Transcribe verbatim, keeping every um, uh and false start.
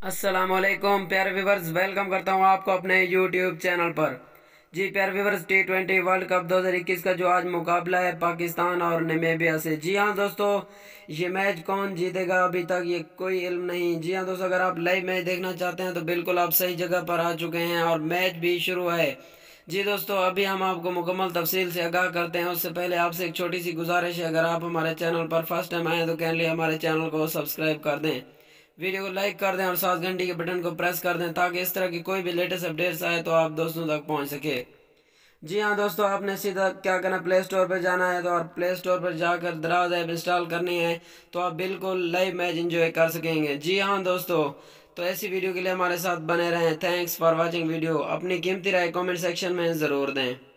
अस्सलामुअलैकुम प्यारे viewers, welcome करता हूं आपको अपने यूट्यूब चैनल पर। जी प्यारे viewers, T twenty world cup दो हज़ार इक्कीस का जो आज मुकाबला है पाकिस्तान और नामीबिया से। जी हां दोस्तों, ये मैच कौन जीतेगा अभी तक ये कोई इल्म नहीं। जी हां दोस्तों, अगर आप लाइव मैच देखना चाहते हैं तो बिल्कुल आप सही जगह पर आ चुके हैं और मैच भी शुरू है। जी दोस्तों, अभी हम आपको मुकम्मल तफसील से आगाह करते हैं। उससे पहले आपसे एक छोटी सी गुजारिश है, अगर आप हमारे चैनल पर फर्स्ट टाइम आए तो काइंडली हमारे चैनल को सब्सक्राइब कर दें, वीडियो को लाइक कर दें और साथ घंटी के बटन को प्रेस कर दें ताकि इस तरह की कोई भी लेटेस्ट अपडेट्स आए तो आप दोस्तों तक पहुंच सके। जी हाँ दोस्तों, आपने सीधा क्या करना, प्ले स्टोर पर जाना है तो और प्ले स्टोर पर जाकर दराज ऐप इंस्टॉल करनी है तो आप बिल्कुल लाइव मैच एंजॉय कर सकेंगे। जी हाँ दोस्तों, तो ऐसी वीडियो के लिए हमारे साथ बने रहें। Thanks for watching video. अपनी कीमती राय कमेंट सेक्शन में ज़रूर दें।